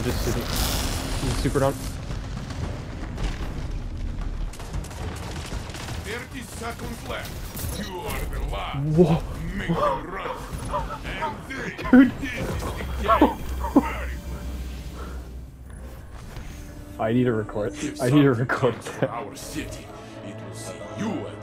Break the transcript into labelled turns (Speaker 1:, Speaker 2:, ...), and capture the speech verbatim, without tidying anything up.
Speaker 1: just isn't. He's super down.
Speaker 2: thirty seconds left. You are the last.
Speaker 1: Whoa.
Speaker 2: Make them run. And they,
Speaker 1: Dude.
Speaker 2: this is the game. Very
Speaker 1: I need to record.
Speaker 2: good. If
Speaker 1: I need to
Speaker 2: something
Speaker 1: record
Speaker 2: comes for
Speaker 1: that.
Speaker 2: our city, it will see you as